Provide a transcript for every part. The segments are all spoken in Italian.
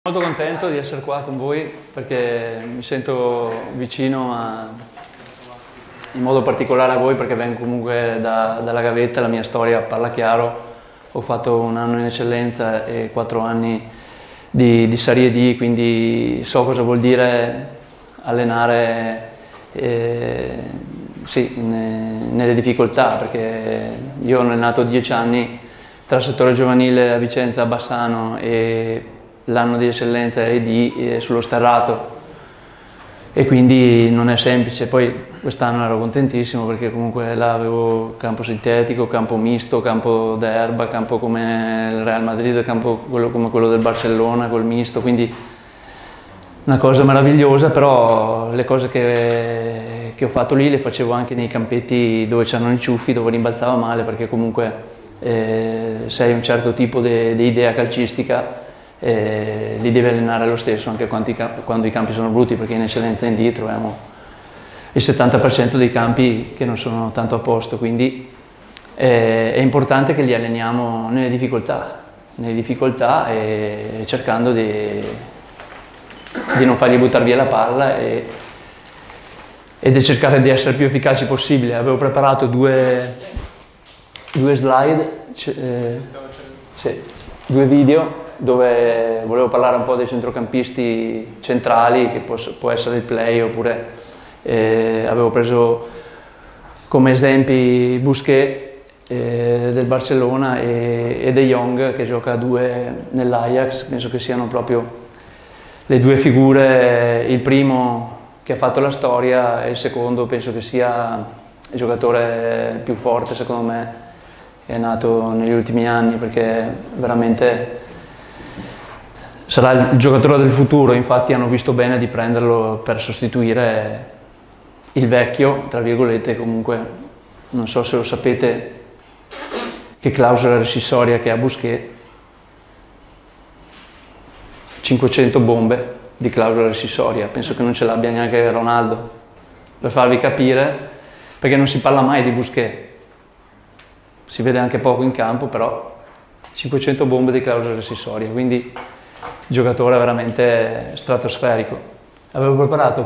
Molto contento di essere qua con voi perché mi sento vicino in modo particolare a voi perché vengo comunque dalla gavetta, la mia storia parla chiaro, ho fatto un anno in eccellenza e 4 anni di Serie D, quindi so cosa vuol dire allenare nelle difficoltà, perché io ho allenato 10 anni tra il settore giovanile a Vicenza, a Bassano e l'anno di eccellenza E.D. sullo sterrato e quindi non è semplice. Poi quest'anno ero contentissimo perché comunque là avevo campo sintetico, campo misto, campo d'erba, campo come il Real Madrid, campo come quello del Barcellona col misto, quindi una cosa meravigliosa. Però le cose che ho fatto lì le facevo anche nei campetti dove c'erano i ciuffi, dove rimbalzava male, perché comunque sei un certo tipo di idea calcistica, li devi allenare lo stesso anche quando i campi sono brutti, perché in eccellenza in D troviamo il 70% dei campi che non sono tanto a posto, quindi è importante che li alleniamo nelle difficoltà e cercando di non fargli buttare via la palla e di cercare di essere il più efficaci possibile. Avevo preparato due slide, due video dove volevo parlare un po' dei centrocampisti centrali, che può essere il Play, oppure avevo preso come esempi Busquets del Barcellona e De Jong, che gioca a 2 nell'Ajax. Penso che siano proprio le due figure, il primo che ha fatto la storia e il secondo penso che sia il giocatore più forte, secondo me, che è nato negli ultimi anni, perché veramente sarà il giocatore del futuro. Infatti hanno visto bene di prenderlo per sostituire il vecchio, tra virgolette. Comunque non so se lo sapete che clausola rescissoria che ha Busquets: 500 bombe di clausola rescissoria, penso che non ce l'abbia neanche Ronaldo, per farvi capire, perché non si parla mai di Busquets, si vede anche poco in campo, però 500 bombe di clausola rescissoria, quindi giocatore veramente stratosferico. Avevo preparato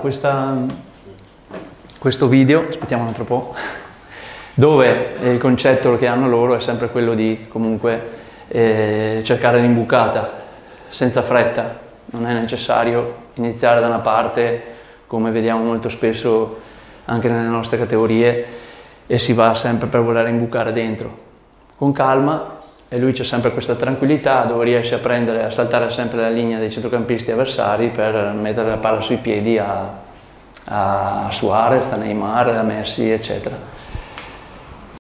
questo video, aspettiamo un altro po', dove il concetto che hanno loro è sempre quello di comunque cercare l'imbucata senza fretta. Non è necessario iniziare da una parte, come vediamo molto spesso anche nelle nostre categorie, e si va sempre per voler imbucare dentro. Con calma. E lui c'è sempre questa tranquillità dove riesce a saltare sempre la linea dei centrocampisti avversari per mettere la palla sui piedi a Suarez, a Neymar, a Messi, eccetera.